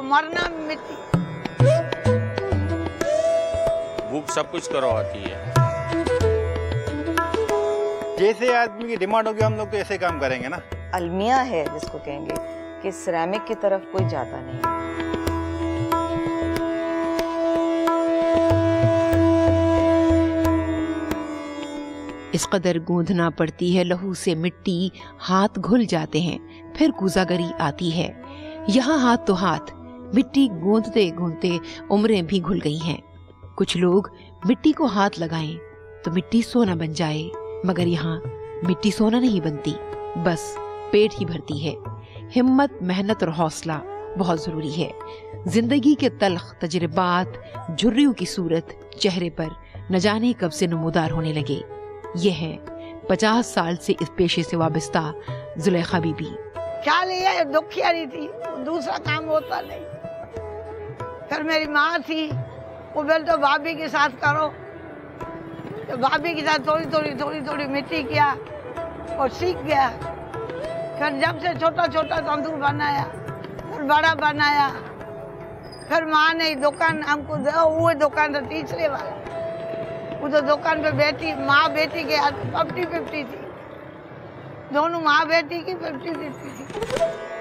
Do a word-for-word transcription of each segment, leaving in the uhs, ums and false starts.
मरना मिट्टी। भूख सब कुछ करवाती है। जैसे आदमी की डिमांड होगी हम लोग तो ऐसे काम करेंगे ना। अलमिया है जिसको कहेंगे कि सिरेमिक की तरफ कोई जाता नहीं है। इस कदर गूंदना पड़ती है लहू से मिट्टी, हाथ घुल जाते हैं, फिर कूजागरी आती है। यहाँ हाथ तो हाथ, मिट्टी गूंदते गूंदते उम्रें भी घुल गई हैं। कुछ लोग मिट्टी को हाथ लगाएं तो मिट्टी सोना बन जाए, मगर यहाँ मिट्टी सोना नहीं बनती, बस पेट ही भरती है। हिम्मत, मेहनत और हौसला बहुत जरूरी है। जिंदगी के तल्ख तजुर्बात झुर्रियों की सूरत चेहरे पर न जाने कब से नमूदार होने लगे। ये है पचास साल से इस पेशे से वाबस्ता जुलेखा बीबी। क्या लिया, दुखियारी थी, दूसरा काम होता नहीं। फिर मेरी माँ थी, वो बोल तो भाभी के साथ करो, तो भाभी के साथ थोड़ी थोड़ी थोड़ी थोड़ी मिट्टी किया और सीख गया। फिर जब से छोटा छोटा तंदूर बनाया, फिर बड़ा बनाया, फिर माँ ने दुकान हमको दे, वो दुकान तो तीसरे वाला, वो तो दुकान पे बैठी, माँ बेटी के फिफ्टी फिफ्टी थी, दोनों माँ बेटी की फिफ्टी फिफ्टी थी।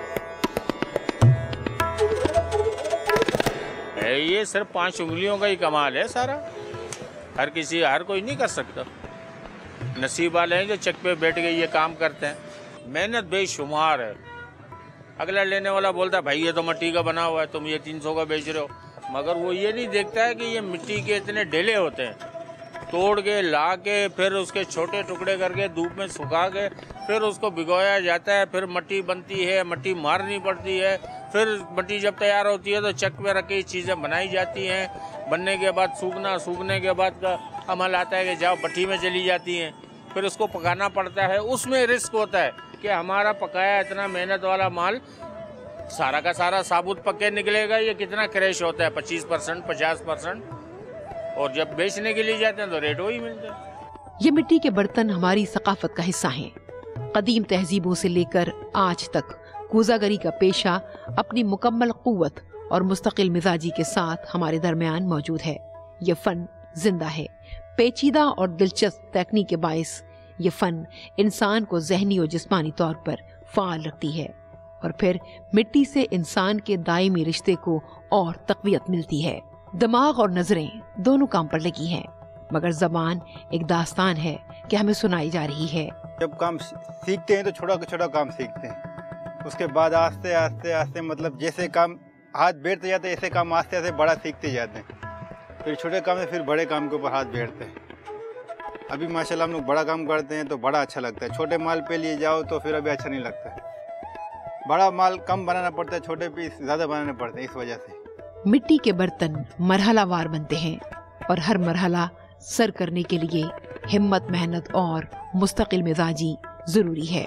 ये सिर्फ पांच उंगलियों का ही कमाल है सारा, हर किसी हर कोई नहीं कर सकता। नसीब वाले हैं जो चक पे बैठ के ये काम करते हैं। मेहनत बेशुमार है। अगला लेने वाला बोलता है भाई ये तो मिट्टी का बना हुआ है, तुम ये तीन सौ का बेच रहे हो, मगर वो ये नहीं देखता है कि ये मिट्टी के इतने ढेले होते हैं, तोड़ के ला के फिर उसके छोटे टुकड़े करके धूप में सुखा के फिर उसको भिगोया जाता है, फिर मिट्टी बनती है, मिट्टी मारनी पड़ती है, फिर मिट्टी जब तैयार होती है तो चक पे रख के चीज़ें बनाई जाती हैं। बनने के बाद सूखना, सूखने के बाद का अमल आता है कि जाओ भट्टी में चली जाती हैं, फिर उसको पकाना पड़ता है। उसमें रिस्क होता है कि हमारा पकाया इतना मेहनत वाला माल सारा का सारा साबुत पके निकलेगा, ये कितना क्रैश होता है, पच्चीस परसेंट पचास परसेंट, और जब बेचने के लिए जाते हैं तो रेट वही मिलता है। ये मिट्टी के बर्तन हमारी सकाफत का हिस्सा हैं। कदीम तहजीबों से लेकर आज तक कूजागरी का पेशा अपनी मुकम्मल कुव्वत और मुस्तकिल मिजाजी के साथ हमारे दरमियान मौजूद है। ये फन जिंदा है। पेचीदा और दिलचस्प तकनीक के बायस ये फन इंसान को जहनी और जिस्मानी तौर पर फाल रखती है, और फिर मिट्टी से इंसान के दायमी रिश्ते को और तक़वियत मिलती है। दिमाग और नजरें दोनों काम पर लगी हैं, मगर जबान एक दास्तान है कि हमें सुनाई जा रही है। जब काम सीखते हैं तो छोटा छोटा काम सीखते हैं, उसके बाद आस्ते आस्ते आस्ते मतलब जैसे काम हाथ बैठते जाते हैं ऐसे काम आस्ते आस्ते बड़ा सीखते जाते हैं, फिर छोटे काम से फिर बड़े काम के ऊपर हाथ बैठते हैं। अभी माशाल्लाह हम लोग बड़ा काम करते हैं तो बड़ा अच्छा लगता है। छोटे माल पे लिए जाओ तो फिर अभी अच्छा नहीं लगता है। बड़ा माल कम बनाना पड़ता है, छोटे पीस ज़्यादा बनाने पड़ते हैं। इस वजह से मिट्टी के बर्तन मरहलावार बनते हैं, और हर मरहला सर करने के लिए हिम्मत, मेहनत और मुस्तकिल मिजाजी जरूरी है।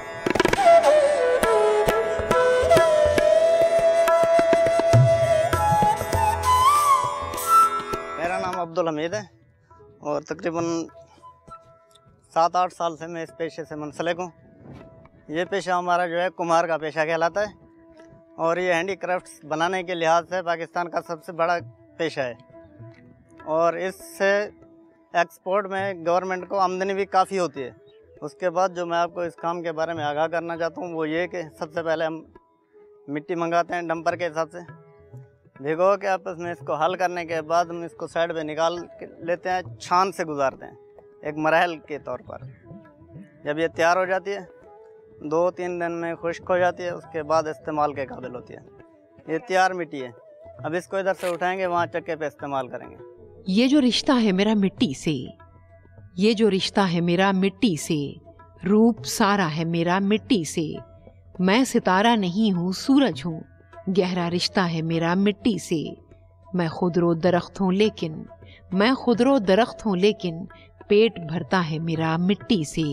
मेरा नाम अब्दुल हमीद है और तकरीबन सात आठ साल से मैं इस पेशे से मुंसलिक हूँ। ये पेशा हमारा जो है कुम्हार का पेशा कहलाता है, और ये हैंडीक्राफ्ट्स बनाने के लिहाज से पाकिस्तान का सबसे बड़ा पेशा है, और इससे एक्सपोर्ट में गवर्नमेंट को आमदनी भी काफ़ी होती है। उसके बाद जो मैं आपको इस काम के बारे में आगाह करना चाहता हूँ वो ये कि सबसे पहले हम मिट्टी मंगाते हैं डंपर के हिसाब से, भिगो के आपस में इसको हल करने के बाद हम इसको साइड पे निकाल के लेते हैं, छान से गुजारते हैं एक मरहल के तौर पर। जब ये तैयार हो जाती है दो तीन दिन में खुश्क हो जाती है, उसके बाद इस्तेमाल के काबिल होती है। ये तैयार मिट्टी है। अब इसको इधर से उठाएंगे, वहाँ चक्के पे इस्तेमाल करेंगे। ये जो रिश्ता है मेरा मिट्टी से, ये जो रिश्ता है मेरा मिट्टी से, रूप सारा है मेरा मिट्टी से, मैं सितारा नहीं हूँ सूरज हूँ, गहरा रिश्ता है मेरा मिट्टी से, मैं खुदरो दरख्त हूँ लेकिन मैं खुदरो दरख्त हूँ लेकिन पेट भरता है मेरा मिट्टी से।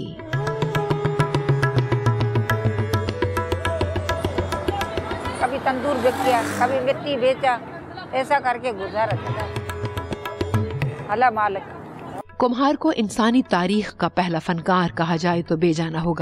कभी तंदूर बेच किया, कभी मिट्टी बेचा, ऐसा करके गुजारा चला। अल्लाह मालिक। कुम्हार को इंसानी तारीख का पहला फनकार कहा जाए तो बेजाना होगा।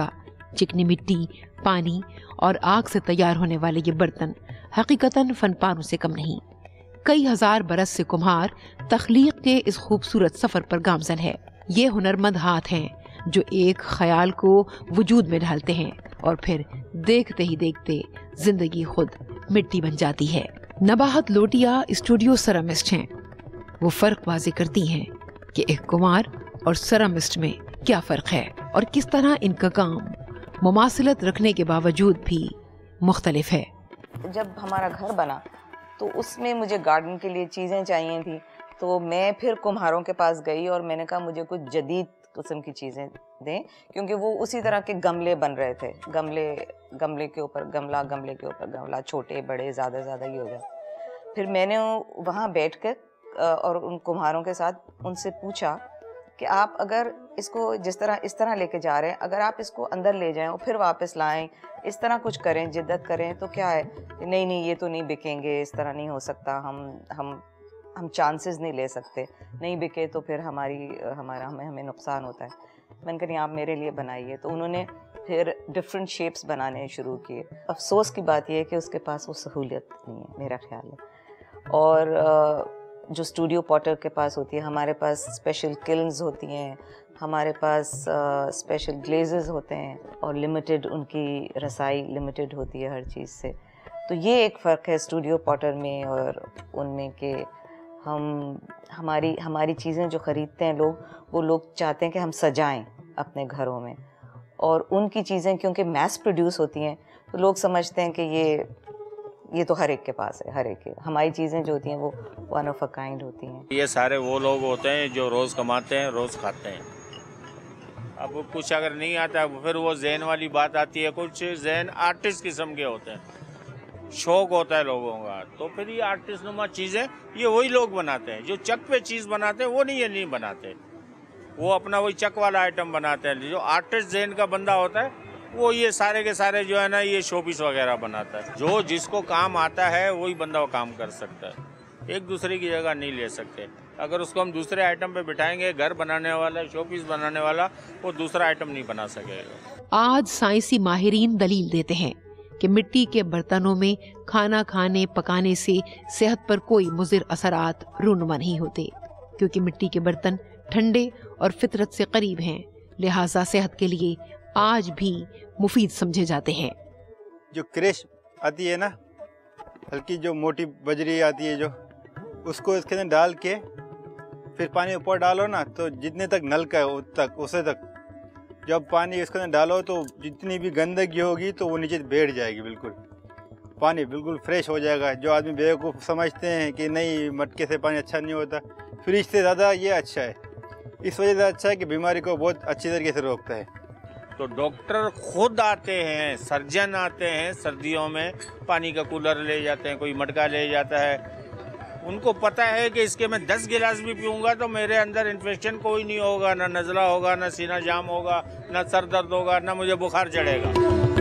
चिकनी मिट्टी, पानी और आग से तैयार होने वाले ये बर्तन हकीकतन फनपारों से कम नहीं। कई हजार बरस से कुम्हार तख्लीक के इस खूबसूरत सफर पर गामजन है। ये हुनरमंद हाथ हैं जो एक ख्याल को वजूद में ढालते हैं और फिर देखते ही देखते जिंदगी खुद मिट्टी बन जाती है। नबाहत लोटिया स्टूडियो सेरामिस्ट हैं। वो फर्क वाजे करती हैं कि एक कुम्हार और सेरामिस्ट में क्या फर्क है और किस तरह इनका काम मुमासिलत रखने के बावजूद भी मुख्तलिफ है। जब हमारा घर बना तो उसमें मुझे गार्डन के लिए चीज़ें चाहिए थी, तो मैं फिर कुम्हारों के पास गई और मैंने कहा मुझे कुछ जदीद किस्म की चीज़ें दें, क्योंकि वो उसी तरह के गमले बन रहे थे। गमले गमले के ऊपर गमला, गमले के ऊपर गमला, छोटे बड़े ज़्यादा ज़्यादा ही हो गए। फिर मैंने वहाँ बैठ कर और उन कुम्हारों के साथ उनसे पूछा कि आप अगर इसको जिस तरह इस तरह लेके जा रहे हैं, अगर आप इसको अंदर ले जाएं और फिर वापस लाएं, इस तरह कुछ करें, जिद्दत करें, तो क्या है? नहीं नहीं ये तो नहीं बिकेंगे, इस तरह नहीं हो सकता, हम हम हम चांसेस नहीं ले सकते, नहीं बिके तो फिर हमारी हमारा हमें हमें नुकसान होता है। मैंने कहा नहीं आप मेरे लिए बनाइए। तो उन्होंने फिर डिफरेंट शेप्स बनाने शुरू किए। अफसोस की बात यह है कि उसके पास वो सहूलियत नहीं है, मेरा ख्याल है। और जो स्टूडियो पॉटर के पास होती है, हमारे पास स्पेशल किल्न्स होती हैं, हमारे पास स्पेशल ग्लेजेस होते हैं और लिमिटेड उनकी रसाई लिमिटेड होती है हर चीज़ से। तो ये एक फ़र्क है स्टूडियो पॉटर में और उनमें कि हम हमारी हमारी चीज़ें जो ख़रीदते हैं लोग, वो लोग चाहते हैं कि हम सजाएं अपने घरों में, और उनकी चीज़ें क्योंकि मैस प्रोड्यूस होती हैं तो लोग समझते हैं कि ये ये तो हर एक के पास है, हर एक के। हमारी चीज़ें जो होती हैं वो वन ऑफ अ काइंड होती हैं। ये सारे वो लोग होते हैं जो रोज़ कमाते हैं, रोज़ खाते हैं। अब कुछ अगर नहीं आता फिर वो जहन वाली बात आती है। कुछ जहन आर्टिस्ट किस्म के होते हैं, शौक होता है लोगों का, तो फिर ये आर्टिस्ट नुमा चीज़ें ये वही लोग बनाते हैं। जो चक पे चीज़ बनाते हैं वो नहीं ये नहीं बनाते, वो अपना वही चक वाला आइटम बनाते हैं। जो आर्टिस्ट जहन का बंदा होता है वो ये सारे के सारे जो है ना ये शोपीस वगैरह बनाता है। जो जिसको काम आता है वही बंदा वो काम कर सकता है, एक दूसरे की जगह नहीं ले सकते। अगर उसको हम दूसरे आइटम पे बिठाएंगे, घर बनाने वाला, शोपीस बनाने वाला, वो दूसरा आइटम नहीं बना सकेगा। आज साइंसी माहिरीन दलील देते हैं कि मिट्टी के बर्तनों में खाना खाने पकाने से सेहत पर कोई मुज़िर असरात रूनुमा नहीं होते, क्योंकि मिट्टी के बर्तन ठंडे और फितरत से करीब हैं, लिहाजा सेहत के लिए आज भी मुफीद समझे जाते हैं। जो क्रश आती है ना, हल्की जो मोटी बजरी आती है, जो उसको इसके अंदर डाल के फिर पानी ऊपर डालो ना, तो जितने तक नल का है तक उसे तक जब पानी इसके अंदर डालो तो जितनी भी गंदगी होगी तो वो नीचे बैठ जाएगी। बिल्कुल पानी बिल्कुल फ्रेश हो जाएगा। जो आदमी बेवकूफ़ समझते हैं कि नहीं मटके से पानी अच्छा नहीं होता, फ्रिज से ज़्यादा ये अच्छा है। इस वजह से अच्छा है कि बीमारी को बहुत अच्छी तरीके से रोकता है। तो डॉक्टर खुद आते हैं, सर्जन आते हैं, सर्दियों में पानी का कूलर ले जाते हैं, कोई मटका ले जाता है। उनको पता है कि इसके मैं दस गिलास भी पीऊँगा तो मेरे अंदर इन्फेक्शन कोई नहीं होगा, ना नज़ला होगा, ना सीना जाम होगा, ना सर दर्द होगा, ना मुझे बुखार चढ़ेगा।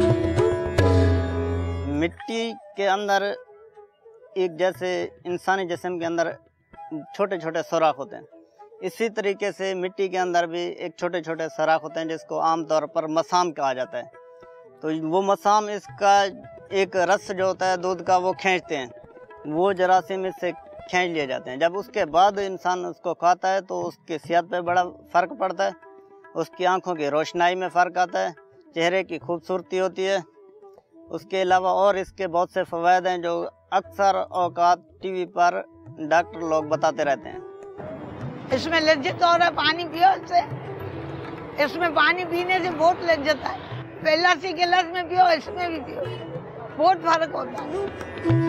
मिट्टी के अंदर एक जैसे इंसानी जिस्म के अंदर छोटे छोटे सुराख होते हैं, इसी तरीके से मिट्टी के अंदर भी एक छोटे छोटे सुराख होते हैं जिसको आमतौर पर मसाम कहा जाता है। तो वो मसाम इसका एक रस जो होता है दूध का वो खींचते हैं, वो जरासीम इससे खींच लिए जाते हैं। जब उसके बाद इंसान उसको खाता है तो उसकी सेहत पे बड़ा फ़र्क पड़ता है, उसकी आंखों की रोशनाई में फ़र्क आता है, चेहरे की खूबसूरती होती है। उसके अलावा और इसके बहुत से फ़वाइद हैं जो अक्सर औकात टीवी पर डॉक्टर लोग बताते रहते हैं। इसमें लज्जत हो रहा है, पानी पियो इससे। इसमें पानी पीने से बहुत लज्जत है। पहला सी गिलास में पियो, इसमें भी पियो, बहुत फर्क होता है।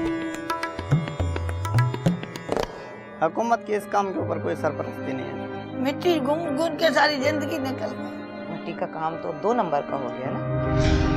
हुकूमत की इस काम के ऊपर कोई सरपरस्ती नहीं है। मिट्टी घूम घूम के सारी जिंदगी निकल गई। मिट्टी का काम तो दो नंबर का हो गया ना।